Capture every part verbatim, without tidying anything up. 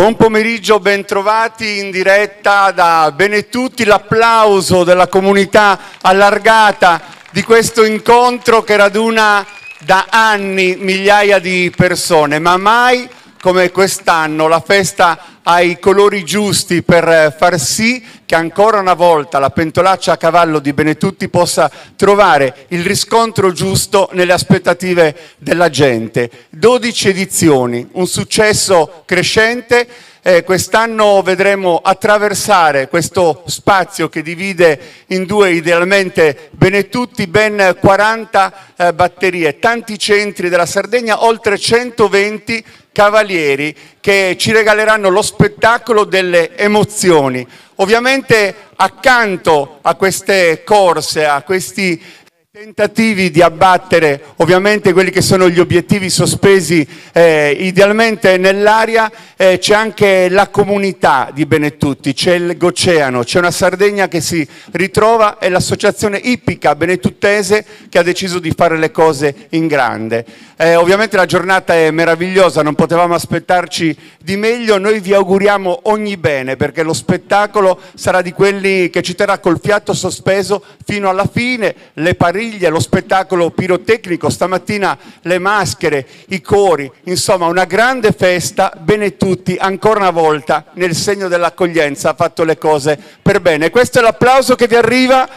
Buon pomeriggio, bentrovati in diretta da Benetutti, l'applauso della comunità allargata di questo incontro che raduna da anni migliaia di persone, ma mai come quest'anno la festa ha i colori giusti per far sì che ancora una volta la pentolaccia a cavallo di Benetutti possa trovare il riscontro giusto nelle aspettative della gente. dodici edizioni, un successo crescente. Eh, quest'anno vedremo attraversare questo spazio che divide in due idealmente Benetutti ben quaranta eh, batterie, tanti centri della Sardegna, oltre centoventi cavalieri che ci regaleranno lo spettacolo delle emozioni. Ovviamente accanto a queste corse, a questi tentativi di abbattere ovviamente quelli che sono gli obiettivi sospesi eh, idealmente nell'aria, eh, c'è anche la comunità di Benetutti, c'è il Goceano, c'è una Sardegna che si ritrova e l'associazione ippica benetuttese che ha deciso di fare le cose in grande. Eh, ovviamente la giornata è meravigliosa, non potevamo aspettarci di meglio, noi vi auguriamo ogni bene perché lo spettacolo sarà di quelli che ci terrà col fiato sospeso fino alla fine, le pariglie, lo spettacolo pirotecnico, stamattina le maschere, i cori, insomma una grande festa. Benetutti ancora una volta nel segno dell'accoglienza ha fatto le cose per bene. Questo è l'applauso che vi arriva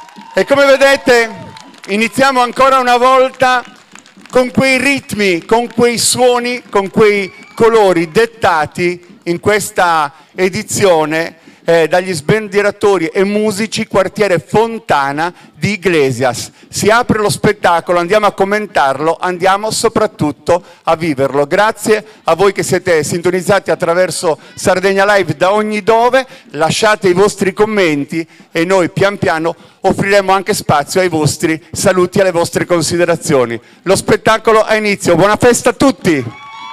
e come vedete iniziamo ancora una volta con quei ritmi, con quei suoni, con quei colori dettati in questa edizione eh, dagli sbandieratori e musici quartiere Fontana di Iglesias. Si apre lo spettacolo, andiamo a commentarlo, andiamo soprattutto a viverlo. Grazie a voi che siete sintonizzati attraverso Sardegna Live da ogni dove, lasciate i vostri commenti e noi pian piano offriremo anche spazio ai vostri saluti e alle vostre considerazioni. Lo spettacolo ha inizio, buona festa a tutti!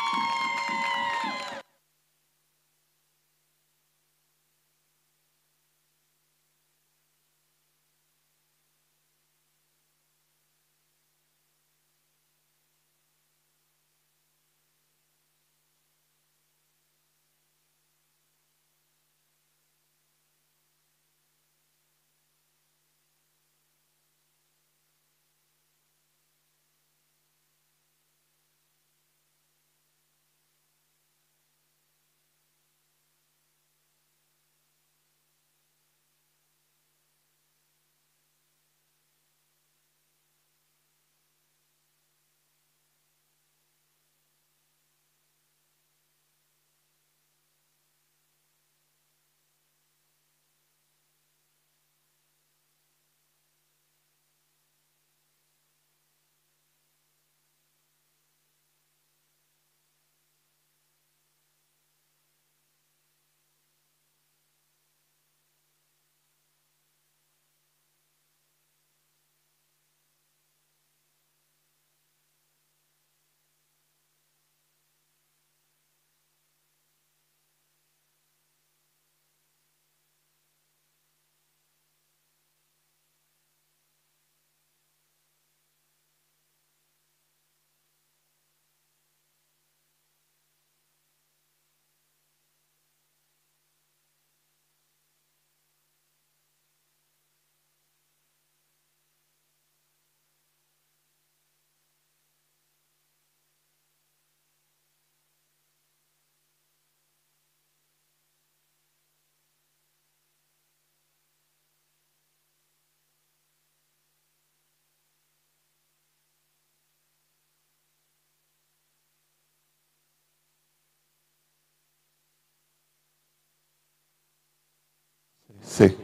Sì.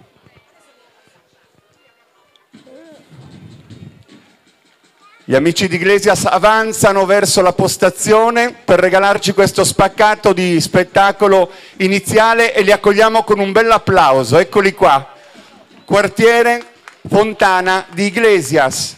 Gli amici di Iglesias avanzano verso la postazione per regalarci questo spaccato di spettacolo iniziale e li accogliamo con un bel applauso. Eccoli qua, quartiere Fontana di Iglesias.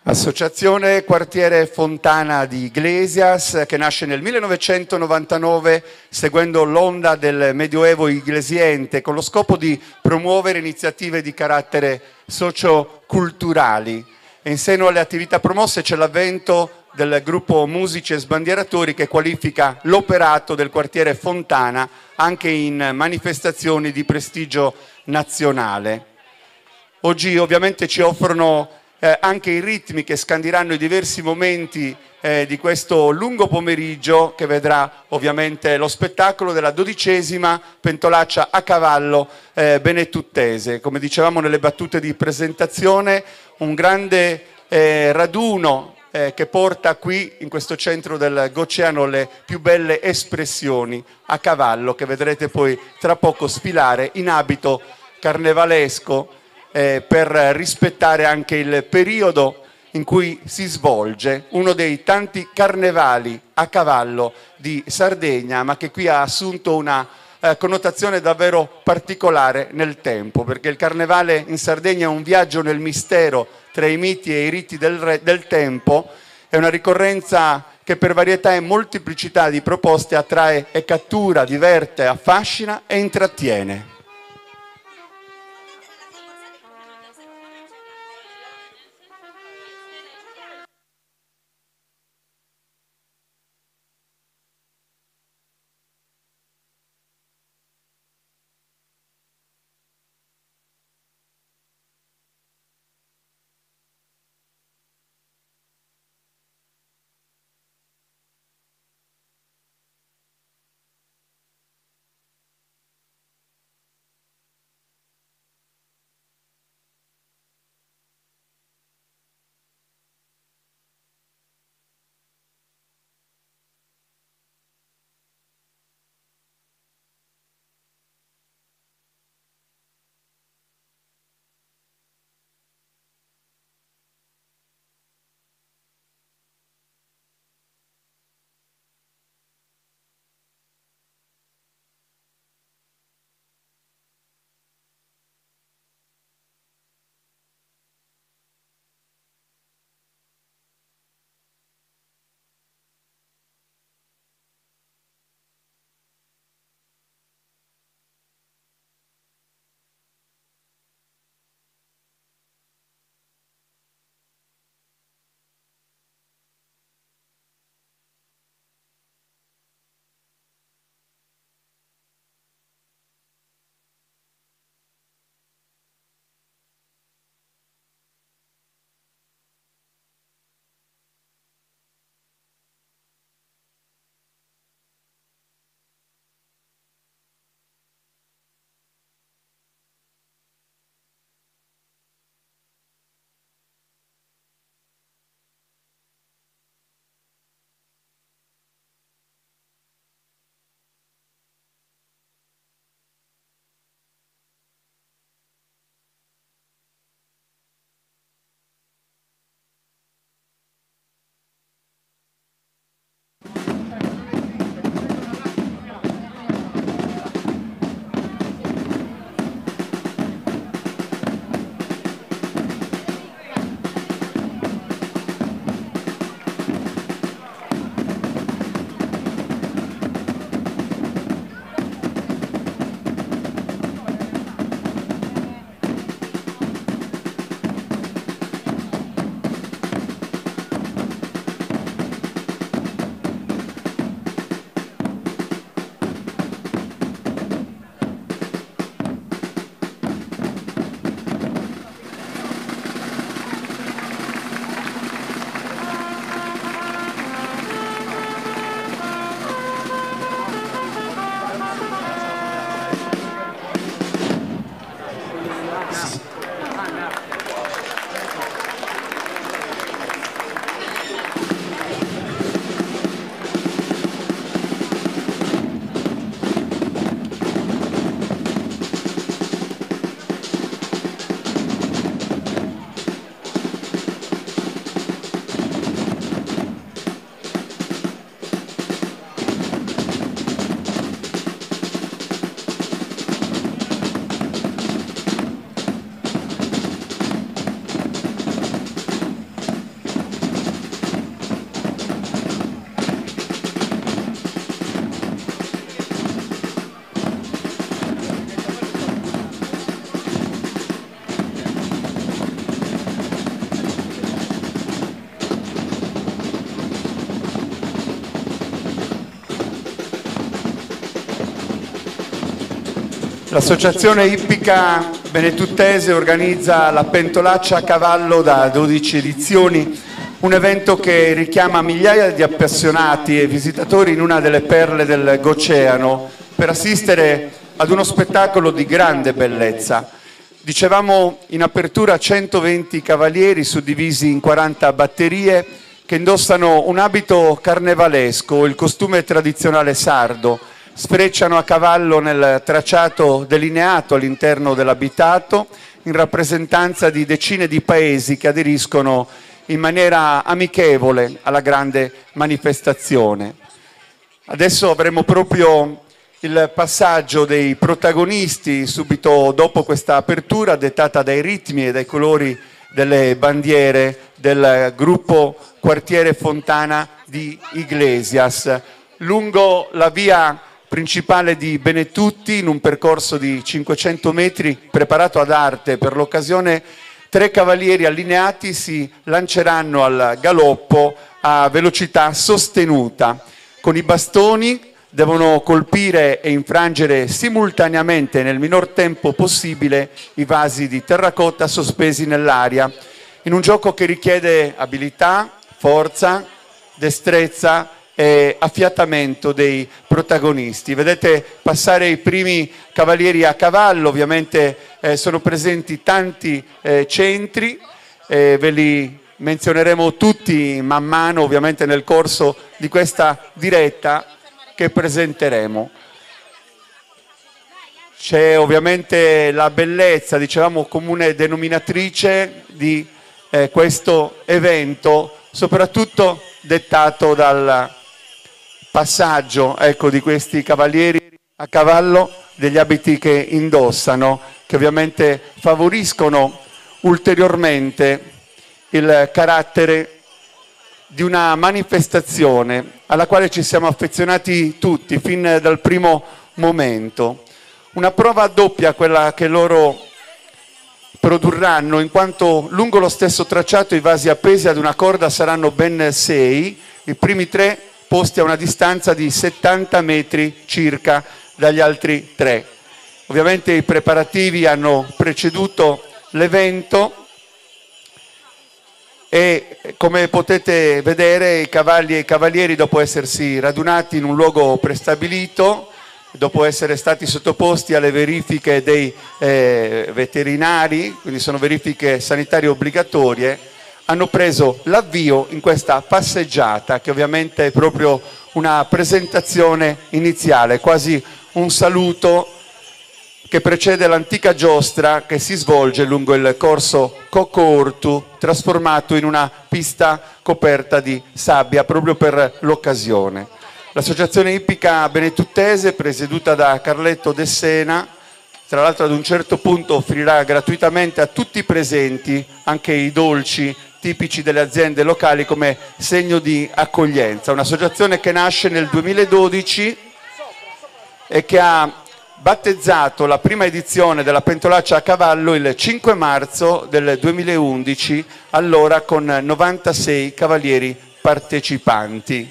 Associazione Quartiere Fontana di Iglesias, che nasce nel millenovecentonovantanove seguendo l'onda del Medioevo iglesiente con lo scopo di promuovere iniziative di carattere socioculturali. E in seno alle attività promosse c'è l'avvento del gruppo Musici e Sbandieratori che qualifica l'operato del quartiere Fontana anche in manifestazioni di prestigio nazionale. Oggi ovviamente ci offrono Eh, anche i ritmi che scandiranno i diversi momenti eh, di questo lungo pomeriggio che vedrà ovviamente lo spettacolo della dodicesima Pentolaccia a cavallo eh, benetuttese. Come dicevamo nelle battute di presentazione, un grande eh, raduno eh, che porta qui in questo centro del Goceano le più belle espressioni a cavallo che vedrete poi tra poco sfilare in abito carnevalesco Eh, per rispettare anche il periodo in cui si svolge uno dei tanti carnevali a cavallo di Sardegna, ma che qui ha assunto una eh, connotazione davvero particolare nel tempo, perché il carnevale in Sardegna è un viaggio nel mistero tra i miti e i riti del, re, del tempo, è una ricorrenza che per varietà e molteplicità di proposte attrae e cattura, diverte, affascina e intrattiene. L'associazione ippica benetuttese organizza la Pentolaccia a cavallo da dodici edizioni, un evento che richiama migliaia di appassionati e visitatori in una delle perle del Goceano per assistere ad uno spettacolo di grande bellezza. Dicevamo in apertura centoventi cavalieri suddivisi in quaranta batterie che indossano un abito carnevalesco, il costume tradizionale sardo, sfrecciano a cavallo nel tracciato delineato all'interno dell'abitato in rappresentanza di decine di paesi che aderiscono in maniera amichevole alla grande manifestazione. Adesso avremo proprio il passaggio dei protagonisti subito dopo questa apertura dettata dai ritmi e dai colori delle bandiere del gruppo Quartiere Fontana di Iglesias. Lungo la via principale di Benetutti, in un percorso di cinquecento metri preparato ad arte per l'occasione, tre cavalieri allineati si lanceranno al galoppo a velocità sostenuta. Con i bastoni devono colpire e infrangere simultaneamente nel minor tempo possibile i vasi di terracotta sospesi nell'aria, in un gioco che richiede abilità, forza, destrezza e affiatamento dei protagonisti. Vedete passare i primi cavalieri a cavallo, ovviamente eh, sono presenti tanti eh, centri, eh, ve li menzioneremo tutti man mano ovviamente nel corso di questa diretta che presenteremo. C'è ovviamente la bellezza, dicevamo, comune denominatrice di eh, questo evento, soprattutto dettato dal passaggio, ecco, di questi cavalieri a cavallo, degli abiti che indossano, che ovviamente favoriscono ulteriormente il carattere di una manifestazione alla quale ci siamo affezionati tutti fin dal primo momento. Una prova doppia quella che loro produrranno, in quanto lungo lo stesso tracciato i vasi appesi ad una corda saranno ben sei, i primi tre posti a una distanza di settanta metri circa dagli altri tre. Ovviamente i preparativi hanno preceduto l'evento e, come potete vedere, i cavalli e i cavalieri, dopo essersi radunati in un luogo prestabilito, dopo essere stati sottoposti alle verifiche dei eh, veterinari, quindi sono verifiche sanitarie obbligatorie, hanno preso l'avvio in questa passeggiata che ovviamente è proprio una presentazione iniziale, quasi un saluto che precede l'antica giostra che si svolge lungo il corso Cocco Ortu, trasformato in una pista coperta di sabbia proprio per l'occasione. L'associazione ippica benetuttese, presieduta da Carletto De Sena, tra l'altro ad un certo punto offrirà gratuitamente a tutti i presenti anche i dolci tipici delle aziende locali come segno di accoglienza. Un'associazione che nasce nel duemiladodici e che ha battezzato la prima edizione della Pentolaccia a cavallo il cinque marzo del duemilaundici, allora con novantasei cavalieri partecipanti.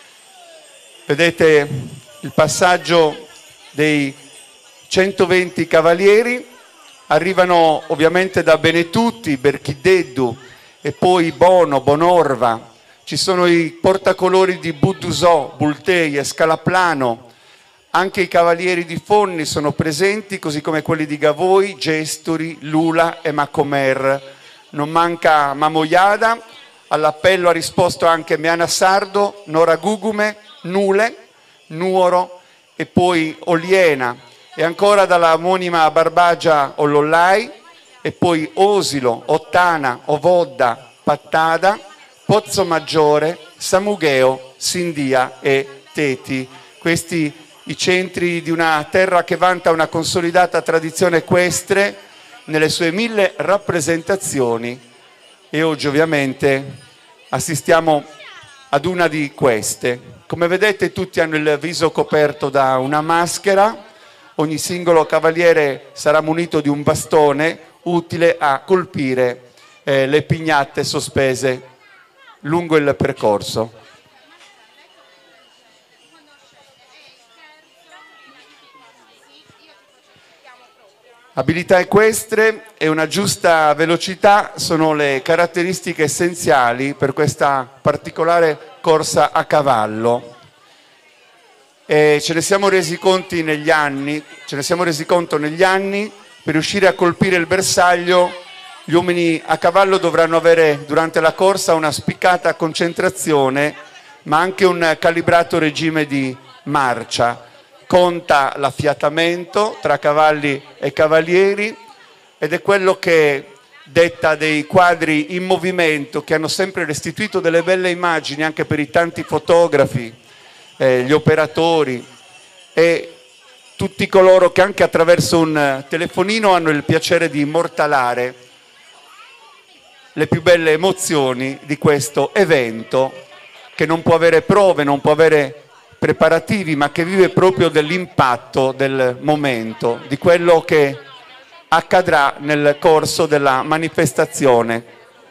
Vedete il passaggio dei centoventi cavalieri, arrivano ovviamente da Benetutti, Berchideddu e poi Bono, Bonorva, ci sono i portacolori di Buddusò, Bultei e Scalaplano, anche i cavalieri di Fonni sono presenti, così come quelli di Gavoi, Gestori, Lula e Macomer. Non manca Mamoiada, all'appello ha risposto anche Meana Sardo, Nora Gugume, Nule, Nuoro e poi Oliena, e ancora dalla omonima Barbagia Ollollai, e poi Osilo, Ottana, Ovodda, Pattada, Pozzo Maggiore, Samugheo, Sindia e Teti. Questi i centri di una terra che vanta una consolidata tradizione equestre nelle sue mille rappresentazioni, e oggi ovviamente assistiamo ad una di queste. Come vedete tutti hanno il viso coperto da una maschera, ogni singolo cavaliere sarà munito di un bastone utile a colpire eh, le pignatte sospese lungo il percorso. Abilità equestre e una giusta velocità sono le caratteristiche essenziali per questa particolare corsa a cavallo. E ce ne siamo resi conti negli anni, ce ne siamo resi conto negli anni, per riuscire a colpire il bersaglio, gli uomini a cavallo dovranno avere durante la corsa una spiccata concentrazione, ma anche un calibrato regime di marcia. Conta l'affiatamento tra cavalli e cavalieri ed è quello che detta dei quadri in movimento che hanno sempre restituito delle belle immagini anche per i tanti fotografi, eh, gli operatori e tutti coloro che anche attraverso un telefonino hanno il piacere di immortalare le più belle emozioni di questo evento che non può avere prove, non può avere preparativi, ma che vive proprio dell'impatto del momento, di quello che accadrà nel corso della manifestazione.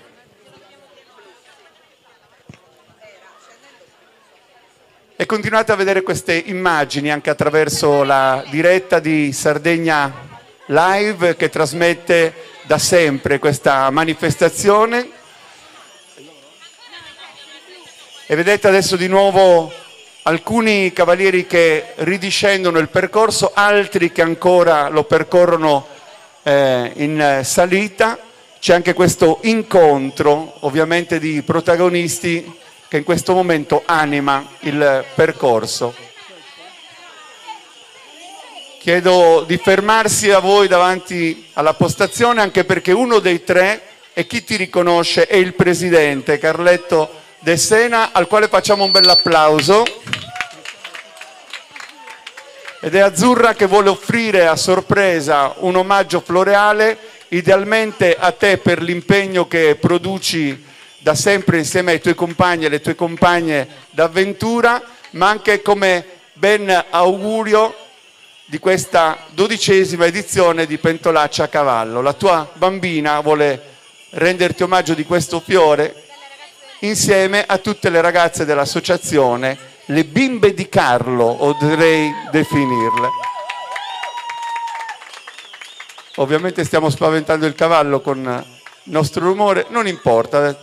E continuate a vedere queste immagini anche attraverso la diretta di Sardegna Live che trasmette da sempre questa manifestazione. E vedete adesso di nuovo alcuni cavalieri che ridiscendono il percorso, altri che ancora lo percorrono eh, in salita. C'è anche questo incontro ovviamente di protagonisti che in questo momento anima il percorso. Chiedo di fermarsi a voi davanti alla postazione anche perché uno dei tre, e chi ti riconosce, è il presidente Carletto De Sena, al quale facciamo un bel applauso. Ed è Azzurra che vuole offrire a sorpresa un omaggio floreale, idealmente a te per l'impegno che produci da sempre insieme ai tuoi compagni e alle tue compagne d'avventura, ma anche come ben augurio di questa dodicesima edizione di Pentolaccia a Cavallo. La tua bambina vuole renderti omaggio di questo fiore insieme a tutte le ragazze dell'associazione, le bimbe di Carlo, oserei definirle. Ovviamente stiamo spaventando il cavallo con il nostro rumore, non importa.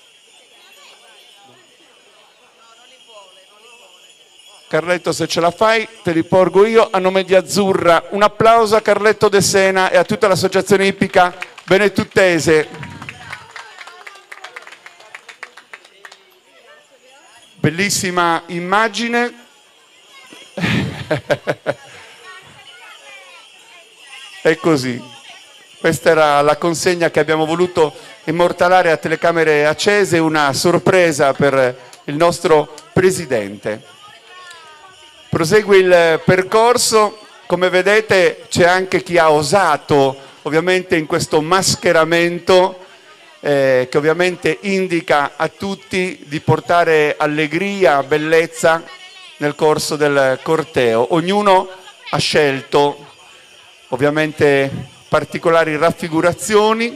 Carletto, se ce la fai, te li porgo io a nome di Azzurra. Un applauso a Carletto De Sena e a tutta l'associazione ippica benetuttese. Bellissima immagine. È così. Questa era la consegna che abbiamo voluto immortalare a telecamere accese, una sorpresa per il nostro presidente. Prosegue il percorso. Come vedete c'è anche chi ha osato ovviamente in questo mascheramento Eh, che ovviamente indica a tutti di portare allegria, bellezza nel corso del corteo. Ognuno ha scelto ovviamente particolari raffigurazioni,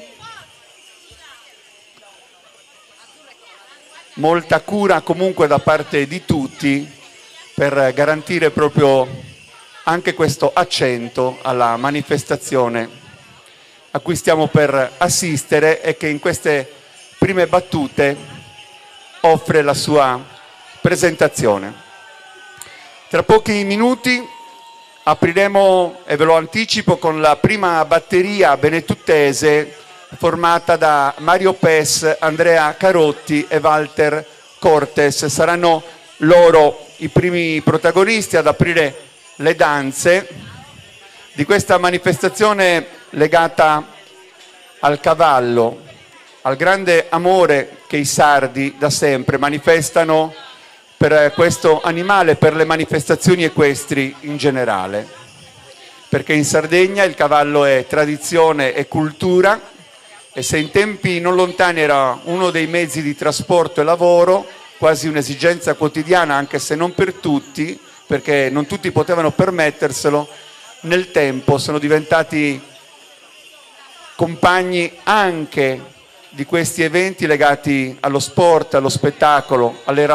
molta cura comunque da parte di tutti per garantire proprio anche questo accento alla manifestazione a cui stiamo per assistere e che in queste prime battute offre la sua presentazione. Tra pochi minuti apriremo, e ve lo anticipo, con la prima batteria benetuttese formata da Mario Pes, Andrea Carotti e Walter Cortes. Saranno loro i primi protagonisti ad aprire le danze di questa manifestazione legata al cavallo, al grande amore che i sardi da sempre manifestano per questo animale, per le manifestazioni equestri in generale. Perché in Sardegna il cavallo è tradizione e cultura, e se in tempi non lontani era uno dei mezzi di trasporto e lavoro, quasi un'esigenza quotidiana, anche se non per tutti, perché non tutti potevano permetterselo, nel tempo sono diventati compagni anche di questi eventi legati allo sport, allo spettacolo, alle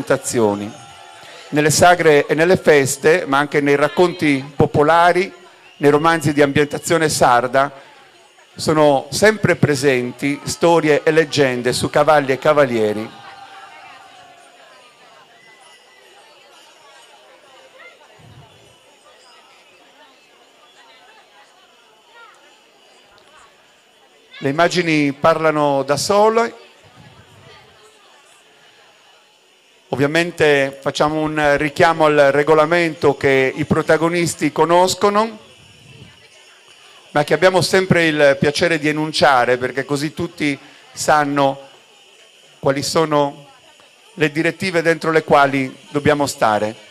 rappresentazioni. Nelle sagre e nelle feste, ma anche nei racconti popolari, nei romanzi di ambientazione sarda sono sempre presenti storie e leggende su cavalli e cavalieri. Le immagini parlano da sole. Ovviamente facciamo un richiamo al regolamento che i protagonisti conoscono, ma che abbiamo sempre il piacere di enunciare, perché così tutti sanno quali sono le direttive dentro le quali dobbiamo stare.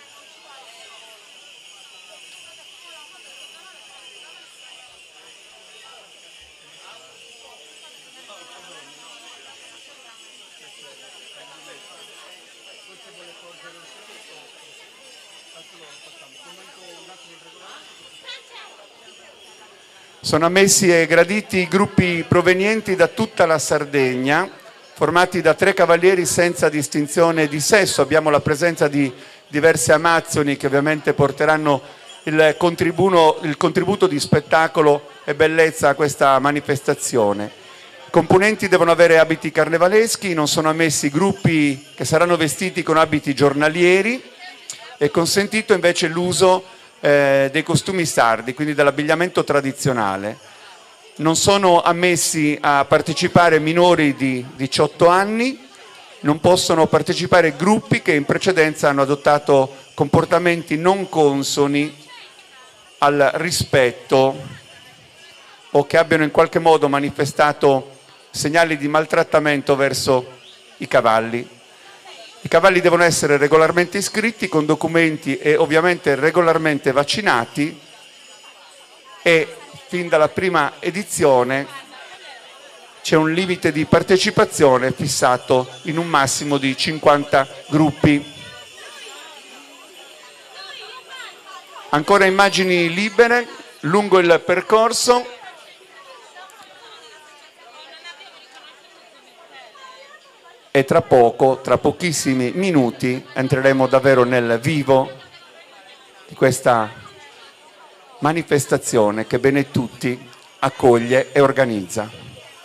Sono ammessi e graditi gruppi provenienti da tutta la Sardegna, formati da tre cavalieri senza distinzione di sesso. Abbiamo la presenza di diverse amazzoni che ovviamente porteranno il contributo, il contributo di spettacolo e bellezza a questa manifestazione. I componenti devono avere abiti carnevaleschi, non sono ammessi gruppi che saranno vestiti con abiti giornalieri, è consentito invece l'uso Eh, dei costumi sardi, quindi dell'abbigliamento tradizionale. Non sono ammessi a partecipare minori di diciotto anni, non possono partecipare gruppi che in precedenza hanno adottato comportamenti non consoni al rispetto o che abbiano in qualche modo manifestato segnali di maltrattamento verso i cavalli. I cavalli devono essere regolarmente iscritti con documenti e ovviamente regolarmente vaccinati, e fin dalla prima edizione c'è un limite di partecipazione fissato in un massimo di cinquanta gruppi. Ancora immagini libere lungo il percorso. E tra poco, tra pochissimi minuti, entreremo davvero nel vivo di questa manifestazione che Benetutti accoglie e organizza.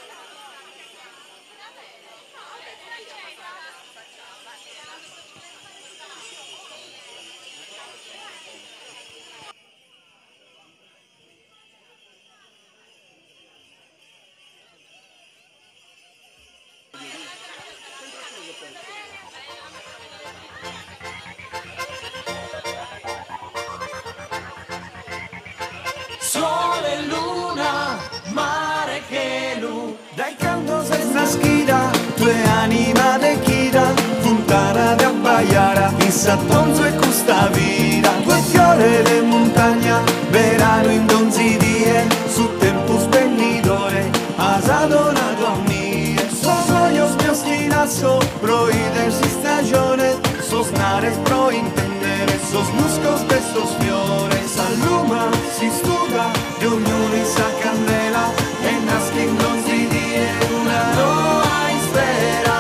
Sole, luna, mare che lu, dai canto senza schida, tue anima de chida, fontana de abbaiara, chissà tonzo e custa vita, due fiore de montagna, verano in donzi die, su tempo spennidore, asadona tua mia, so sogno mio schinasso, pro idersi stagione, so snare pro intendere, so snusco spesso sfiore, s'alluma, si stuga, di ognuno in sa candela, e nasce in donzi die, una roa in spera.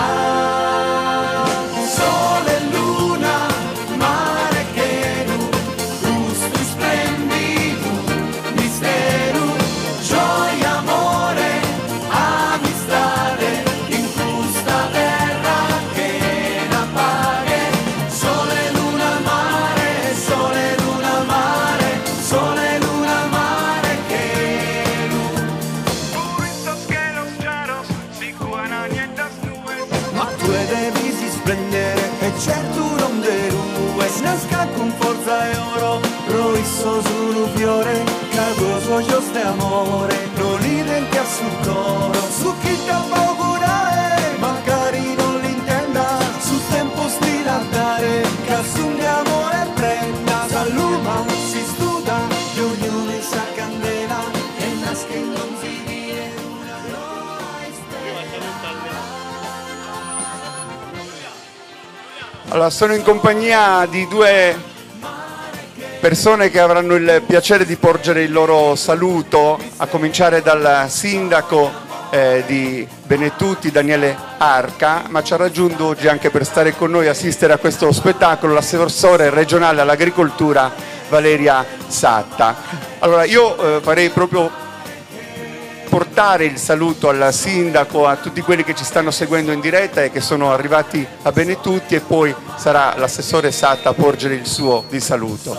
Sole, luna, mare che nu, gusto splendido, mistero, gioia, amore, amistade, in questa terra che la paghe. Sole, luna, mare, sole, luna, mare, sole, luna, mare che nu. Puritos que los claros, si cuana niente nubes. Ma tu devi si splendere, e certo non derue, nasca con forza e oro, roisso sul fiore, cagoso giusto amore, non li denti a sul coro, su chi t'ha paura, magari non l'intenda, sul tempo stilatare, casum di amore prenda, s'alluma, si studa, di ognuno in sa candela, e nasce in donzi die, una roa in Allora, sono in compagnia di due persone che avranno il piacere di porgere il loro saluto, a cominciare dal sindaco eh, di Benetutti, Daniele Arca, ma ci ha raggiunto oggi anche per stare con noi e assistere a questo spettacolo l'assessore regionale all'agricoltura Valeria Satta. Allora io eh, farei proprio portare il saluto al sindaco, a tutti quelli che ci stanno seguendo in diretta e che sono arrivati a Benetutti, e poi sarà l'assessore Satta a porgere il suo di saluto.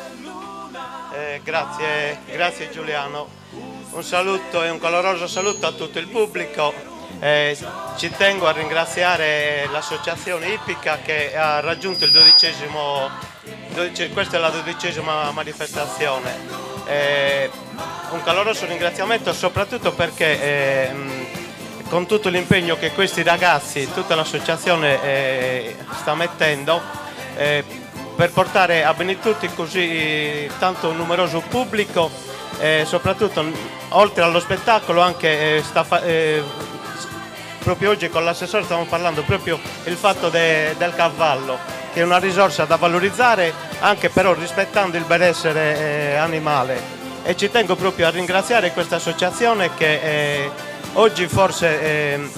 Eh, grazie, grazie Giuliano. Un saluto e un caloroso saluto a tutto il pubblico. Eh, ci tengo a ringraziare l'associazione ippica che ha raggiunto il dodicesimo, dodice, questa è la dodicesima manifestazione. Eh, un caloroso ringraziamento soprattutto perché eh, con tutto l'impegno che questi ragazzi, tutta l'associazione eh, sta mettendo eh, per portare a Benetutti così tanto numeroso pubblico, eh, soprattutto oltre allo spettacolo anche eh, sta fa eh, proprio oggi con l'assessore stiamo parlando proprio il fatto de del cavallo, che è una risorsa da valorizzare anche però rispettando il benessere eh, animale, e ci tengo proprio a ringraziare questa associazione che eh, oggi forse, eh,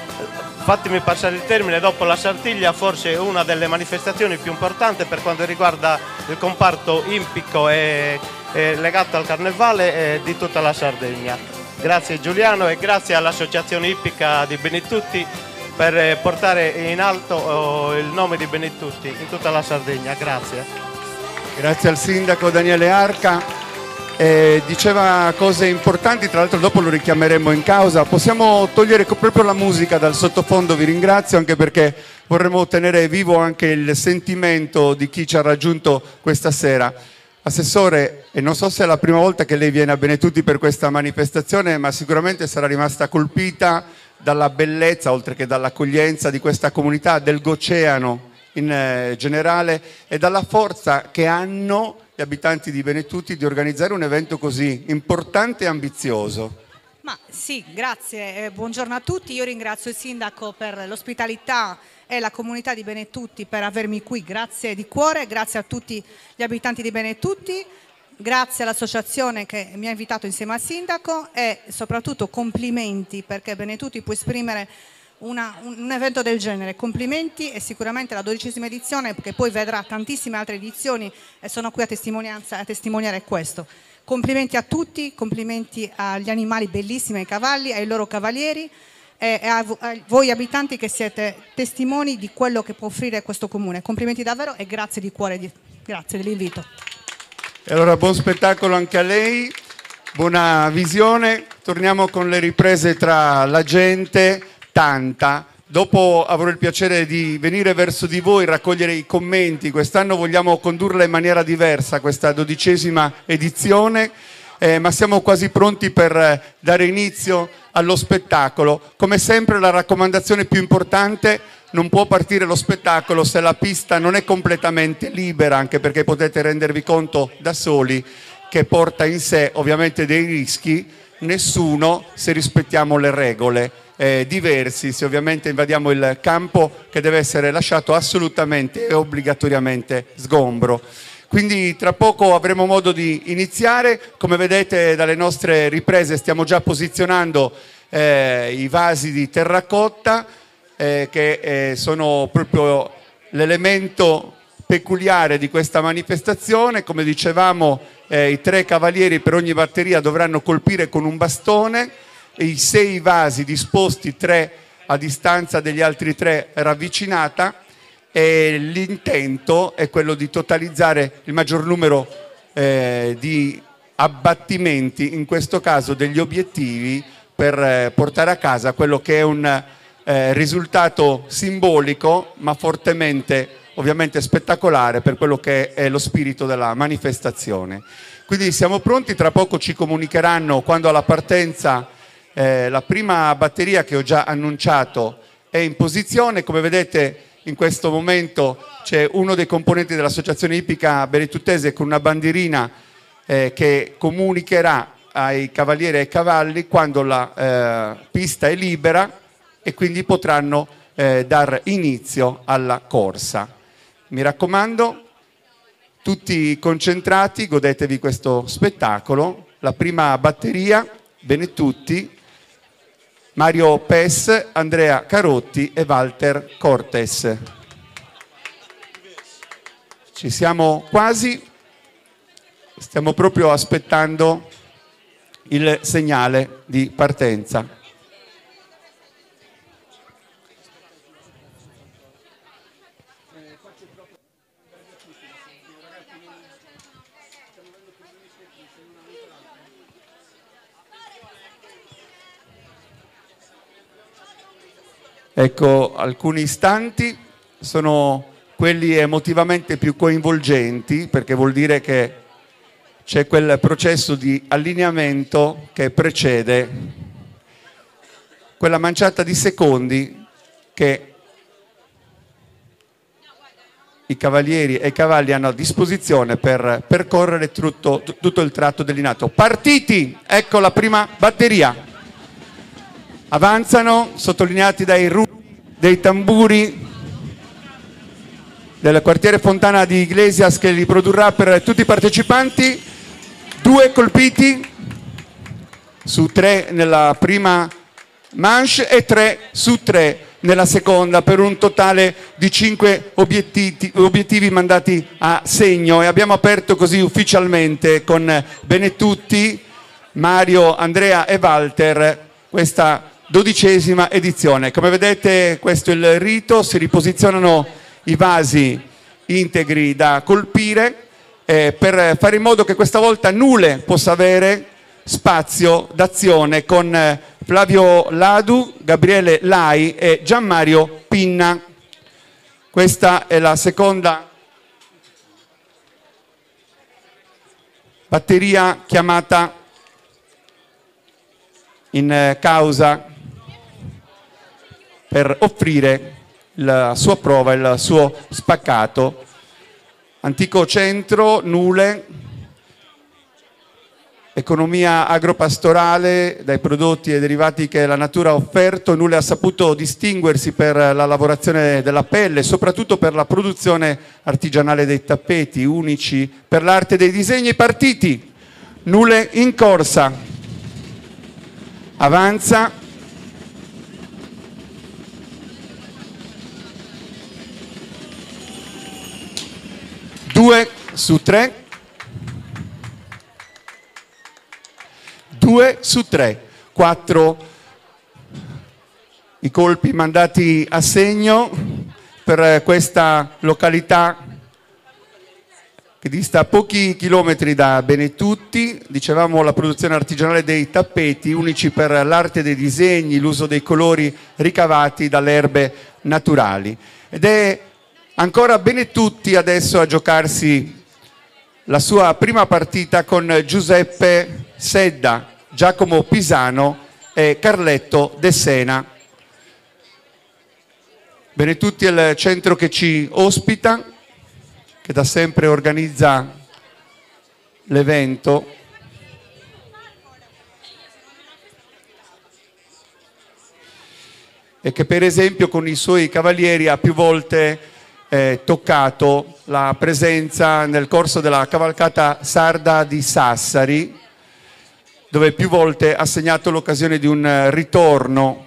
fatemi passare il termine, dopo la Sartiglia forse è una delle manifestazioni più importanti per quanto riguarda il comparto ippico e, e legato al carnevale eh, di tutta la Sardegna. Grazie Giuliano e grazie all'associazione ippica di Benetutti per portare in alto il nome di Benetutti in tutta la Sardegna. Grazie. Grazie al sindaco Daniele Arca. Eh, diceva cose importanti, tra l'altro dopo lo richiameremo in causa. Possiamo togliere proprio la musica dal sottofondo, vi ringrazio, anche perché vorremmo tenere vivo anche il sentimento di chi ci ha raggiunto questa sera. Assessore, e non so se è la prima volta che lei viene a Benetutti per questa manifestazione, ma sicuramente sarà rimasta colpita dalla bellezza, oltre che dall'accoglienza di questa comunità, del Goceano in eh, generale, e dalla forza che hanno gli abitanti di Benetutti di organizzare un evento così importante e ambizioso. Ma sì, grazie, eh, buongiorno a tutti. Io ringrazio il sindaco per l'ospitalità e la comunità di Benetutti per avermi qui, grazie di cuore, grazie a tutti gli abitanti di Benetutti, grazie all'associazione che mi ha invitato insieme al sindaco, e soprattutto complimenti perché Benetutti può esprimere una, un, un evento del genere. Complimenti, e sicuramente la dodicesima edizione, che poi vedrà tantissime altre edizioni, e sono qui a, testimonianza, a testimoniare questo. Complimenti a tutti, complimenti agli animali bellissimi, ai cavalli, ai loro cavalieri, e a voi abitanti che siete testimoni di quello che può offrire questo comune. Complimenti davvero e grazie di cuore, di, grazie dell'invito. E allora buon spettacolo anche a lei, buona visione. Torniamo con le riprese tra la gente, tanta. Dopo avrò il piacere di venire verso di voi, raccogliere i commenti. Quest'anno vogliamo condurla in maniera diversa, questa dodicesima edizione, eh, ma siamo quasi pronti per dare inizio allo spettacolo. Come sempre la raccomandazione più importante: non può partire lo spettacolo se la pista non è completamente libera, anche perché potete rendervi conto da soli che porta in sé ovviamente dei rischi, nessuno se rispettiamo le regole. Eh, diversi se ovviamente invadiamo il campo che deve essere lasciato assolutamente e obbligatoriamente sgombro. Quindi tra poco avremo modo di iniziare. Come vedete dalle nostre riprese stiamo già posizionando eh, i vasi di terracotta eh, che eh, sono proprio l'elemento peculiare di questa manifestazione. Come dicevamo, eh, i tre cavalieri per ogni batteria dovranno colpire con un bastone. I sei vasi disposti, tre a distanza degli altri tre ravvicinata, e l'intento è quello di totalizzare il maggior numero eh, di abbattimenti, in questo caso degli obiettivi, per eh, portare a casa quello che è un eh, risultato simbolico ma fortemente ovviamente spettacolare per quello che è lo spirito della manifestazione. Quindi siamo pronti, tra poco ci comunicheranno quando alla partenza Eh, la prima batteria, che ho già annunciato, è in posizione. Come vedete in questo momento c'è uno dei componenti dell'associazione ippica benetuttese con una bandierina eh, che comunicherà ai cavalieri e ai cavalli quando la eh, pista è libera, e quindi potranno eh, dar inizio alla corsa. Mi raccomando, tutti concentrati, godetevi questo spettacolo. La prima batteria, Benetutti, Mario Pes, Andrea Carotti e Walter Cortes. Ci siamo quasi. Stiamo proprio aspettando il segnale di partenza. Ecco, alcuni istanti sono quelli emotivamente più coinvolgenti, perché vuol dire che c'è quel processo di allineamento che precede quella manciata di secondi che i cavalieri e i cavalli hanno a disposizione per percorrere tutto, tutto il tratto delineato. Partiti! Ecco la prima batteria. Avanzano, sottolineati dai rumori dei tamburi del quartiere Fontana di Iglesias, che li produrrà per tutti i partecipanti. Due colpiti su tre nella prima manche e tre su tre nella seconda, per un totale di cinque obiettivi, obiettivi mandati a segno, e abbiamo aperto così ufficialmente con Benetutti, Mario, Andrea e Walter questa dodicesima edizione. Come vedete, questo è il rito: si riposizionano i vasi integri da colpire eh, per fare in modo che questa volta Nule possa avere spazio d'azione con eh, Flavio Ladu, Gabriele Lai e Gianmario Pinna. Questa è la seconda batteria chiamata in eh, causa per offrire la sua prova, il suo spaccato. Antico centro, Nule, economia agropastorale, dai prodotti e derivati che la natura ha offerto. Nule ha saputo distinguersi per la lavorazione della pelle, soprattutto per la produzione artigianale dei tappeti, unici per l'arte dei disegni. Partiti, Nule in corsa, avanza, due su tre, due su tre, quattro i colpi mandati a segno per questa località che dista pochi chilometri da Benetutti. Dicevamo, la produzione artigianale dei tappeti, unici per l'arte dei disegni, l'uso dei colori ricavati dalle erbe naturali. Ed è ancora Benetutti adesso a giocarsi la sua prima partita con Giuseppe Sedda, Giacomo Pisano e Carletto De Sena. Benetutti è il centro che ci ospita, che da sempre organizza l'evento. E che per esempio con i suoi cavalieri ha più volte eh, toccato la presenza nel corso della cavalcata sarda di Sassari, dove più volte ha segnato l'occasione di un ritorno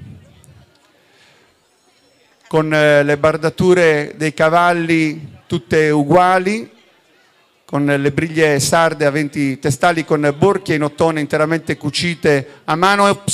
con eh, le bardature dei cavalli tutte uguali, con le briglie sarde aventi testali con borchie in ottone interamente cucite a mano